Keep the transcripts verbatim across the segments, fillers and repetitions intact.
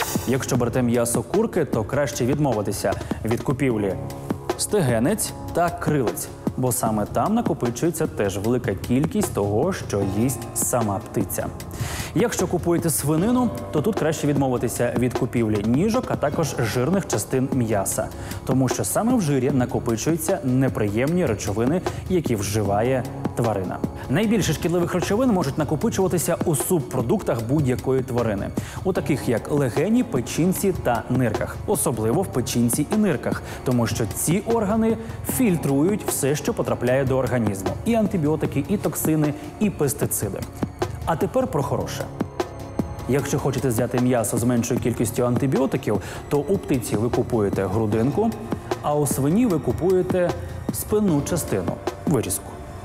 Якщо берете м'ясо курки, то краще відмовитися від купівлі стегенець та крилець, бо саме там накопичується теж велика кількість того, що їсть сама птиця. Якщо купуєте свинину, то тут краще відмовитися від купівлі ніжок, а також жирних частин м'яса, тому що саме в жирі накопичуються неприємні речовини, які вживає тварина. Найбільше шкідливих речовин можуть накопичуватися у субпродуктах будь-якої тварини, у таких як легені, печінці та нирках, особливо в печінці і нирках, тому що ці органи фільтрують все, що потрапляє до організму – і антибіотики, і токсини, і пестициди. А тепер про хороше. Якщо хочете взяти м'ясо з меншою кількістю антибіотиків, то у птиці ви купуєте грудинку, а у свині ви купуєте спинну частину – вирізку.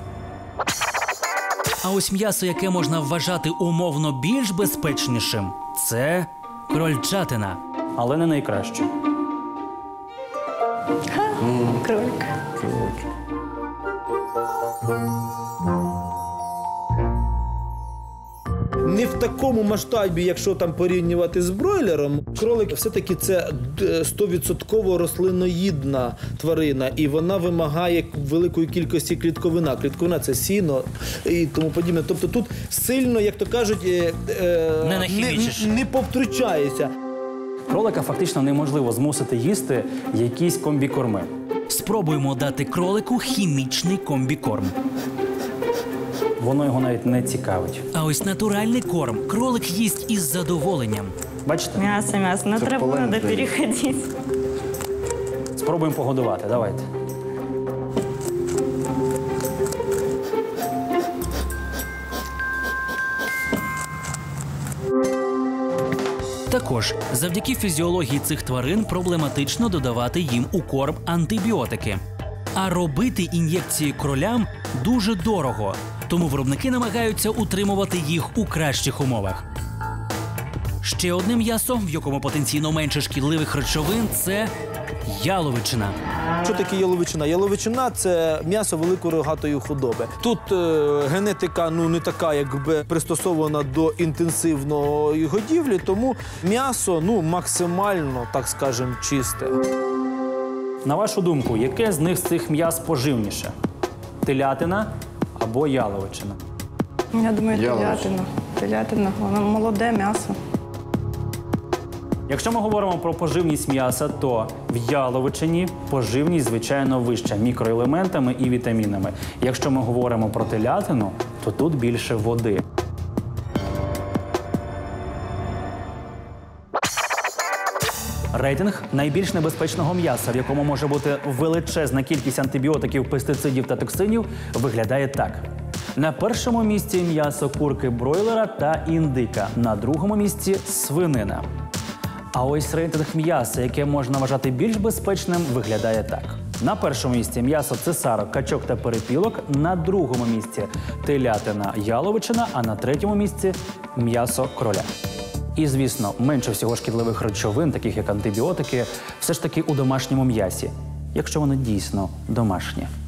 А ось м'ясо, яке можна вважати умовно більш безпечнішим – це крольчатина. Але не найкраще. Кролик. Не в такому масштабі, якщо там порівнювати з бройлером. Кролик все-таки це сто відсотків рослиноїдна тварина, і вона вимагає великої кількості клітковина. Клітковина – це сіно і тому подібне. Тобто тут сильно, як то кажуть, не, не, не повтручається. Кролика фактично неможливо змусити їсти якісь комбікорми. Спробуємо дати кролику хімічний комбікорм. Воно його навіть не цікавить. А ось натуральний корм кролик їсть із задоволенням. Бачите? Мясо, мясо. На траву надо переходить. Спробуємо погодувати. Давайте. Також завдяки фізіології цих тварин проблематично додавати їм у корм антибіотики. А робити ін'єкції кролям дуже дорого, тому виробники намагаються утримувати їх у кращих умовах. Ще одне м'ясо, в якому потенційно менше шкідливих речовин – це яловичина. Що таке яловичина? Яловичина – це м'ясо великої рогатої худоби. Тут е, генетика ну, не така, якби пристосована до інтенсивної годівлі, тому м'ясо ну, максимально, так скажемо, чисте. На вашу думку, яке з них з цих м'яс поживніше? Телятина або яловичина? Я думаю, телятина. Телятина. Воно молоде м'ясо. Якщо ми говоримо про поживність м'яса, то в яловичині поживність, звичайно, вища мікроелементами і вітамінами. Якщо ми говоримо про телятину, то тут більше води. Рейтинг найбільш небезпечного м'яса, в якому може бути величезна кількість антибіотиків, пестицидів та токсинів, виглядає так. На першому місці м'ясо курки бройлера та індика, на другому місці свинина. А ось рейтинг м'яса, яке можна вважати більш безпечним, виглядає так. На першому місці м'ясо цесарок, качок та перепілок, на другому місці телятина, яловичина, а на третьому місці м'ясо кроля. І, звісно, менше всього шкідливих речовин, таких як антибіотики, все ж таки у домашньому м'ясі, якщо воно дійсно домашнє.